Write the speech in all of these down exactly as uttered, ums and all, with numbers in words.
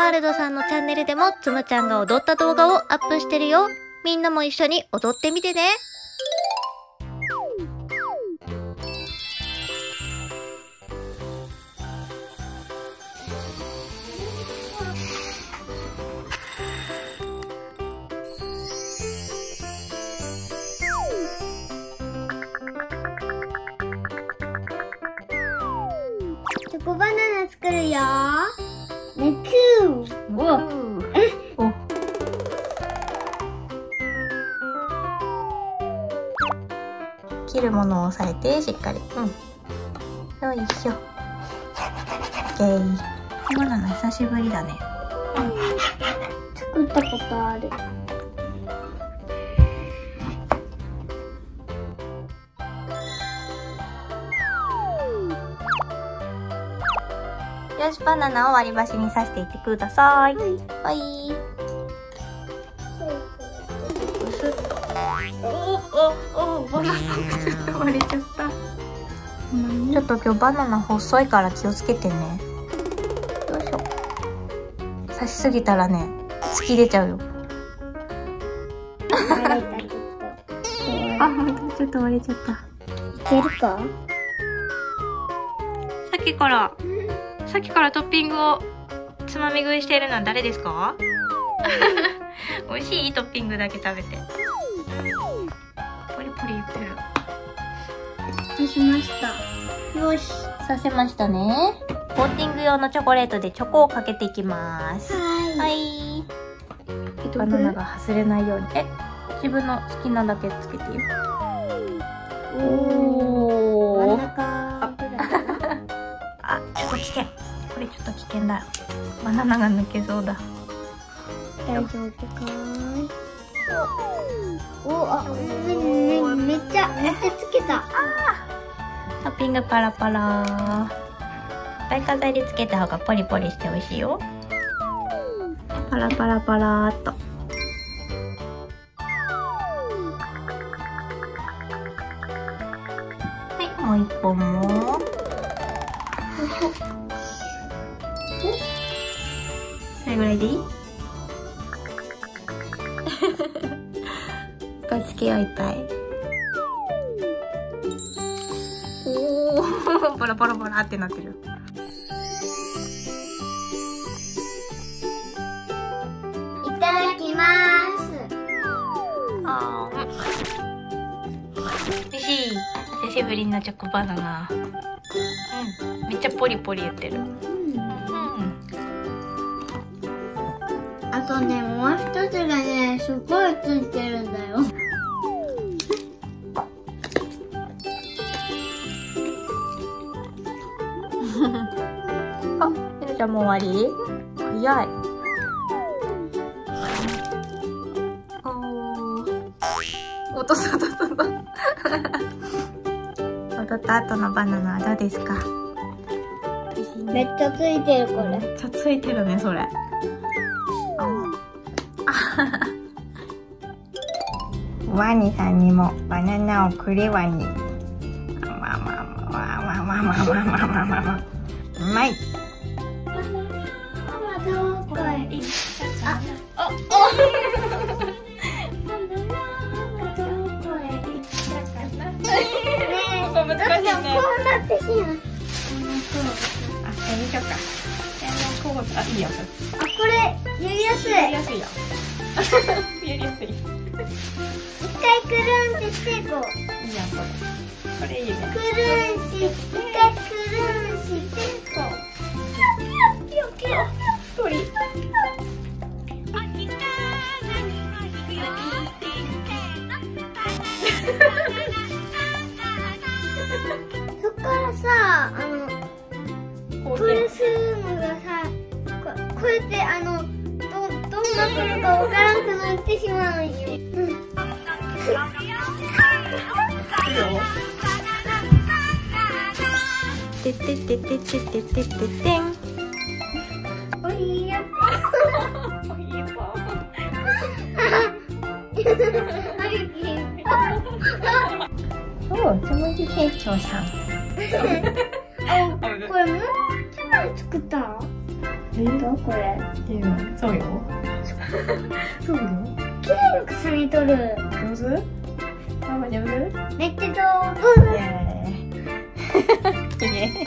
ワールドさんのチャンネルでもつむちゃんが踊った動画をアップしてるよ。みんなも一緒に踊ってみてね。 チョコバナナ作るよ。ねくー。おえお切るものを押さえてしっかり。うん。よいしょ。オッケー。バナナ久しぶりだね。 作ったことある。 よし、バナナを割り箸に刺していってください。はい。はい。うすっと。おおお、バナナがちょっと割れちゃった。ちょっと今日バナナ細いから気をつけてね。よいしょ。刺しすぎたらね、突き出ちゃうよ。あ、ちょっと割れちゃった。 いけるか？ さっきから。さっきからトッピングをつまみ食いしているのは誰ですか？美味しいトッピングだけ食べて。ポリポリ言ってる。 刺しました。よし。 刺せましたね。コーティング用のチョコレートでチョコをかけていきます。 はい。 はい。バナナが外れないように。え、自分の好きなだけつけてよ。おお。 真ん中ぐらいかな。 あ、ちょっと危険。これちょっと危険だよ。バナナが抜けそうだ。 大丈夫かーい。お、あ、め、め、めっちゃ、めっちゃつけた。 トッピングパラパラ。いっぱい飾りつけた方がポリポリして美味しいよ。パラパラパラーっと。はい、もう一本も。これぐらいでいい？いっぱいつけよう、いっぱい。おお、パラパラパラってなってる。 いただきます。 あー、うん。美味しい。久しぶりのチョコバナナ。うん、めっちゃポリポリ言ってる。 あとね、もう一つがね、すごいついてるんだよ。 あ、ゆるちゃんもう終わり？早い。おー。落とす、落とす、落とす。踊った後のバナナはどうですか？ めっちゃついてる、これ。 めっちゃついてるね、それ。ワニさんにもバナナをくれワニ。まあまあまあまあまあまあまあまあまあまあ。うまい。 ママどこへ行ったかな。あ、どこへ行ったかな。ねえ、どうしてもこうなってしまう。 あ、やりましょうか。こう、あ、いいよ。 あ、これやりやすい。 やりやすいよ。やりやすい。 一回くるんってしてこう。 いいやん、これ。これいいね。 くるんし、一回くるんしてこう。ピヨピヨピヨ鳥。そっからさ、あのプルスームがさ、こ, こうやってあのどどんなことかわからんくなってしまうんよ。 てててててててててん。 おいや。 おいや。お、つむじ店長さん。 あ、これもう一枚作った？ えどうこれいいよ。そうよ。そうよ。 綺麗に重ねとる。 上手？ママ上手？ めっちゃ上イ手。 エーイ。イエ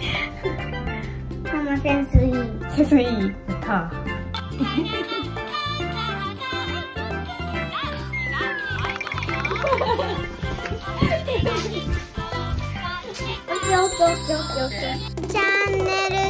ママセンスいい。 ーイ。センスいい。やったー。 チャンネル